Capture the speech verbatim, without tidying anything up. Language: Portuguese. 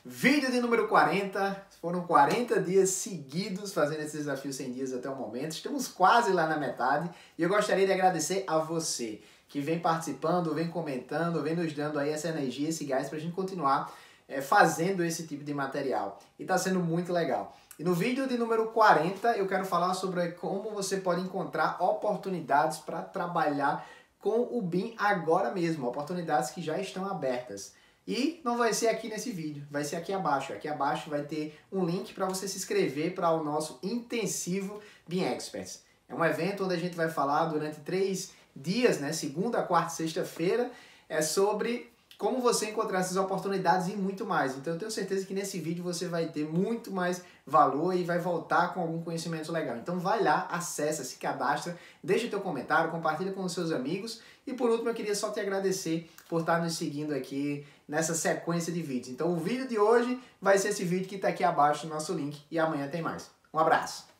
Vídeo de número quarenta, foram quarenta dias seguidos fazendo esse desafio cem dias até o momento, estamos quase lá na metade e eu gostaria de agradecer a você que vem participando, vem comentando, vem nos dando aí essa energia, esse gás para a gente continuar é, fazendo esse tipo de material e está sendo muito legal. E no vídeo de número quarenta eu quero falar sobre como você pode encontrar oportunidades para trabalhar com o B I M agora mesmo, oportunidades que já estão abertas. E não vai ser aqui nesse vídeo, vai ser aqui abaixo. Aqui abaixo vai ter um link para você se inscrever para o nosso intensivo B I M Experts. É um evento onde a gente vai falar durante três dias, né, segunda, quarta e sexta-feira, é sobre como você encontrar essas oportunidades e muito mais. Então eu tenho certeza que nesse vídeo você vai ter muito mais valor e vai voltar com algum conhecimento legal. Então vai lá, acessa, se cadastra, deixa teu comentário, compartilha com os seus amigos. E por último eu queria só te agradecer por estar nos seguindo aqui nessa sequência de vídeos. Então o vídeo de hoje vai ser esse vídeo que está aqui abaixo no nosso link e amanhã tem mais. Um abraço!